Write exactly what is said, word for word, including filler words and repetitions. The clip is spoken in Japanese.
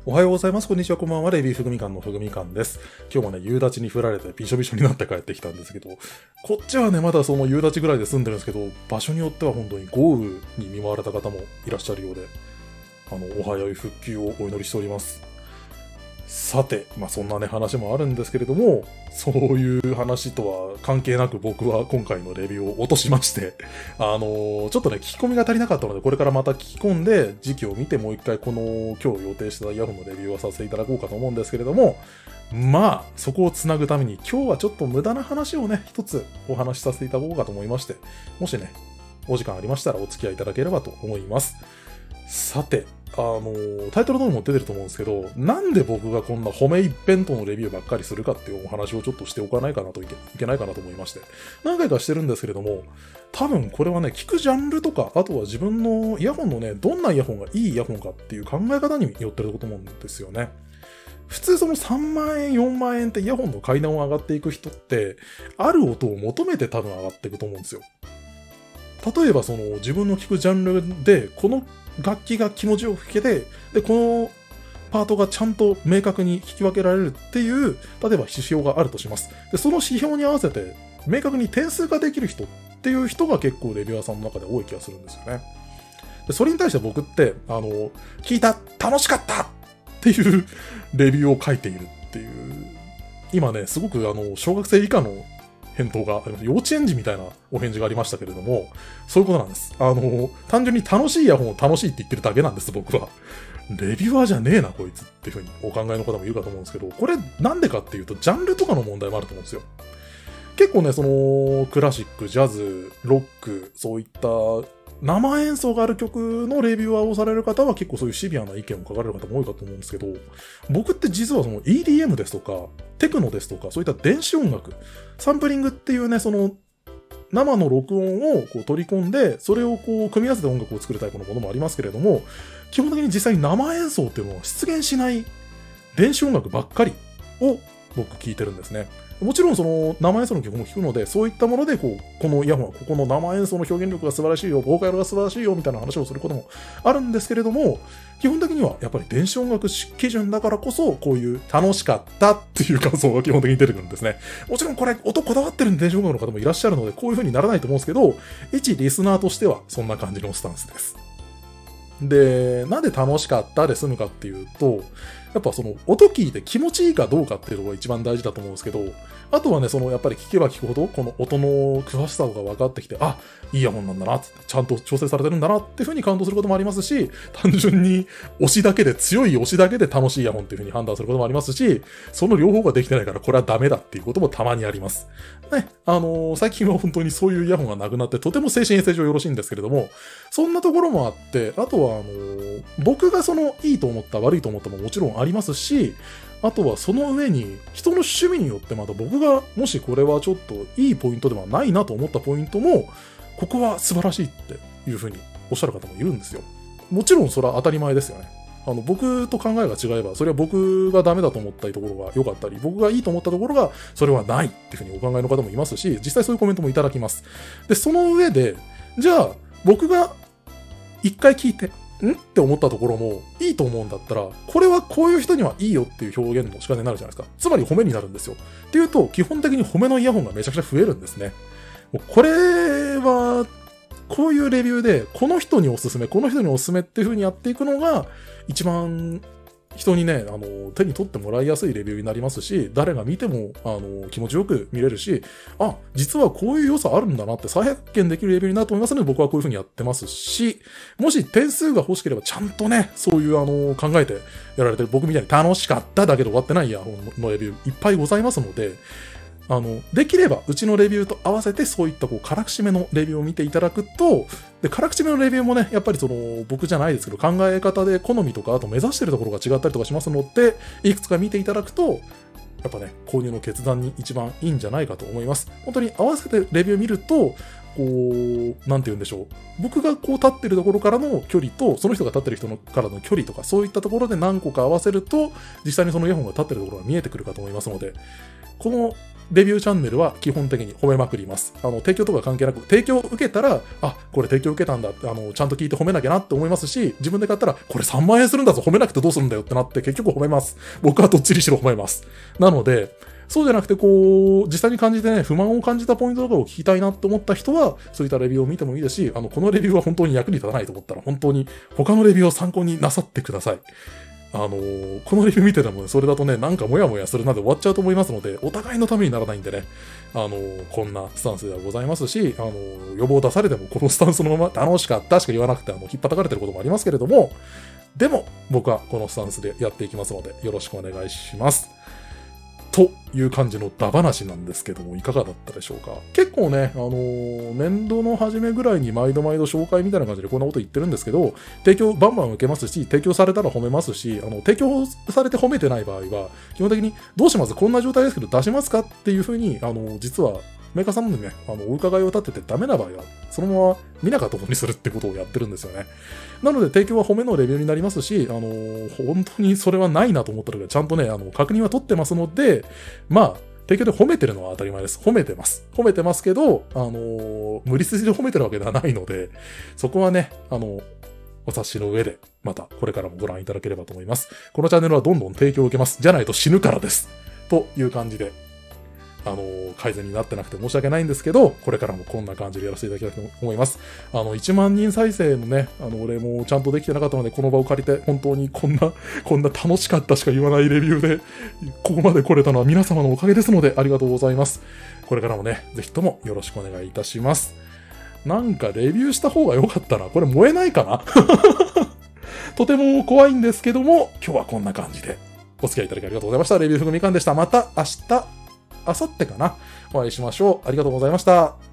おはようございます。こんにちは。こんばんは。レビーふぐみかんのふぐみかんです。今日もね、夕立に降られてびしょびしょになって帰ってきたんですけど、こっちはね、まだその夕立ぐらいで住んでるんですけど、場所によっては本当に豪雨に見舞われた方もいらっしゃるようで、あの、お早い復旧をお祈りしております。さて、まあそんなね、話もあるんですけれども、そういう話とは関係なく僕は今回のレビューを落としまして、あのー、ちょっとね、聞き込みが足りなかったので、これからまた聞き込んで、時期を見てもう一回この今日予定したイヤホンのレビューをさせていただこうかと思うんですけれども、まあ、そこをつなぐために今日はちょっと無駄な話をね、一つお話しさせていただこうかと思いまして、もしね、お時間ありましたらお付き合いいただければと思います。さて、あのー、タイトルの方にも出てると思うんですけど、なんで僕がこんな褒め一辺倒のレビューばっかりするかっていうお話をちょっとしておかないかなといけ、いけないかなと思いまして、何回かしてるんですけれども、多分これはね、聞くジャンルとか、あとは自分のイヤホンのね、どんなイヤホンがいいイヤホンかっていう考え方によってると思うんですよね。普通そのさんまんえん、よんまんえんってイヤホンの階段を上がっていく人って、ある音を求めて多分上がっていくと思うんですよ。例えばその自分の聴くジャンルでこの楽器が気持ちよく聴けて、でこのパートがちゃんと明確に聞き分けられるっていう、例えば指標があるとします。でその指標に合わせて明確に点数ができる人っていう人が結構レビュアーさんの中で多い気がするんですよね。でそれに対して僕ってあの聞いた楽しかったっていうレビューを書いているっていう、今ねすごくあの小学生以下の返答が、幼稚園児みたいなお返事がありましたけれども、そういうことなんです。あの、単純に楽しいイヤホンを楽しいって言ってるだけなんです、僕は。レビュアーじゃねえな、こいつっていうふうにお考えの方もいるかと思うんですけど、これなんでかっていうと、ジャンルとかの問題もあると思うんですよ。結構ね、その、クラシック、ジャズ、ロック、そういった生演奏がある曲のレビュアーをされる方は結構そういうシビアな意見を書かれる方も多いかと思うんですけど、僕って実はその イーディーエム ですとか、テクノですとか、そういった電子音楽、サンプリングっていうね、その生の録音をこう取り込んで、それをこう組み合わせて音楽を作るタイプのものもありますけれども、基本的に実際に生演奏っていうのは出現しない電子音楽ばっかりを僕聞いてるんですね。もちろんその生演奏の曲も聴くので、そういったものでこう、このイヤホンはここの生演奏の表現力が素晴らしいよ、ボーカルが素晴らしいよみたいな話をすることもあるんですけれども、基本的にはやっぱり電子音楽基準だからこそ、こういう楽しかったっていう感想が基本的に出てくるんですね。もちろんこれ音こだわってる電子音楽の方もいらっしゃるので、こういう風にならないと思うんですけど、一リスナーとしてはそんな感じのスタンスです。で、なんで楽しかったで済むかっていうと、やっぱその音聞いて気持ちいいかどうかっていうのが一番大事だと思うんですけど、あとはね、そのやっぱり聞けば聞くほど、この音の詳しさが分かってきて、あ、いいイヤホンなんだなって、ちゃんと調整されてるんだなっていう風に感動することもありますし、単純に推しだけで、強い推しだけで楽しいイヤホンっていう風に判断することもありますし、その両方ができてないからこれはダメだっていうこともたまにあります。ね、あのー、最近は本当にそういうイヤホンがなくなって、とても精神衛生上よろしいんですけれども、そんなところもあって、あとはあのー、僕がそのいいと思った悪いと思ったももちろんありますし、あとはその上に人の趣味によってまた僕がもしこれはちょっといいポイントではないなと思ったポイントも、ここは素晴らしいっていうふうにおっしゃる方もいるんですよ。もちろんそれは当たり前ですよね。あの僕と考えが違えば、それは僕がダメだと思ったところが良かったり、僕がいいと思ったところがそれはないっていうふうにお考えの方もいますし、実際そういうコメントもいただきます。で、その上で、じゃあ僕が一回聞いて、んって思ったところもいいと思うんだったら、これはこういう人にはいいよっていう表現の仕方になるじゃないですか。つまり褒めになるんですよ。っていうと、基本的に褒めのイヤホンがめちゃくちゃ増えるんですね。もうこれは、こういうレビューで、この人におすすめ、この人におすすめっていう風にやっていくのが、一番人にね、あの、手に取ってもらいやすいレビューになりますし、誰が見ても、あの、気持ちよく見れるし、あ、実はこういう良さあるんだなって再発見できるレビューになると思いますので、僕はこういう風にやってますし、もし点数が欲しければちゃんとね、そういうあの、考えてやられてる僕みたいに楽しかっただけで終わってないイヤホンのレビューいっぱいございますので、あの、できれば、うちのレビューと合わせて、そういった、こう、辛口めのレビューを見ていただくと、で、辛口めのレビューもね、やっぱりその、僕じゃないですけど、考え方で好みとか、あと目指してるところが違ったりとかしますので、いくつか見ていただくと、やっぱね、購入の決断に一番いいんじゃないかと思います。本当に合わせてレビューを見ると、こう、なんて言うんでしょう。僕がこう立ってるところからの距離と、その人が立ってる人のからの距離とか、そういったところで何個か合わせると、実際にそのイヤホンが立ってるところが見えてくるかと思いますので、この、 レビューチャンネルは基本的に褒めまくります。あの、提供とか関係なく、提供受けたら、あ、これ提供受けたんだって、あの、ちゃんと聞いて褒めなきゃなって思いますし、自分で買ったら、これさんまんえんするんだぞ、褒めなくてどうするんだよってなって、結局褒めます。僕はどっちにしろ褒めます。なので、そうじゃなくて、こう、実際に感じてね、不満を感じたポイントとかを聞きたいなって思った人は、そういったレビューを見てもいいですし、あの、このレビューは本当に役に立たないと思ったら、本当に他のレビューを参考になさってください。あのー、このレビュー見てても、ね、それだとね、なんかモヤモヤするなで終わっちゃうと思いますので、お互いのためにならないんでね、あのー、こんなスタンスではございますし、あのー、予防出されても、このスタンスのまま楽しかったしか言わなくて、あの、引っ叩かれてることもありますけれども、でも、僕はこのスタンスでやっていきますので、よろしくお願いします。という感じのダ話なんですけども、いかがだったでしょうか。結構ね、あのー、年度の初めぐらいに毎度毎度紹介みたいな感じでこんなこと言ってるんですけど、提供バンバン受けますし、提供されたら褒めますし、あの、提供されて褒めてない場合は、基本的にどうしますこんな状態ですけど出しますかっていうふうに、あの、実はメーカーさんにね、あの、お伺いを立ててダメな場合は、そのまま見なかったことにするってことをやってるんですよね。なので、提供は褒めのレビューになりますし、あの、本当にそれはないなと思った時は、ちゃんとね、あの、確認は取ってますので、まあ、提供で褒めてるのは当たり前です。褒めてます。褒めてますけど、あの、無理筋で褒めてるわけではないので、そこはね、あの、お察しの上で、またこれからもご覧いただければと思います。このチャンネルはどんどん提供を受けます。じゃないと死ぬからです。という感じで、あの、改善になってなくて申し訳ないんですけど、これからもこんな感じでやらせていただきたいと思います。あの、いちまんにん再生のね、あの、俺もちゃんとできてなかったので、この場を借りて、本当にこんな、こんな楽しかったしか言わないレビューで、ここまで来れたのは皆様のおかげですので、ありがとうございます。これからもね、ぜひともよろしくお願いいたします。なんかレビューした方が良かったな。これ燃えないかなとても怖いんですけども、今日はこんな感じで。お付き合いいただきありがとうございました。レビューふぐみかんでした。また明日、明後日かなお会いしましょう。ありがとうございました。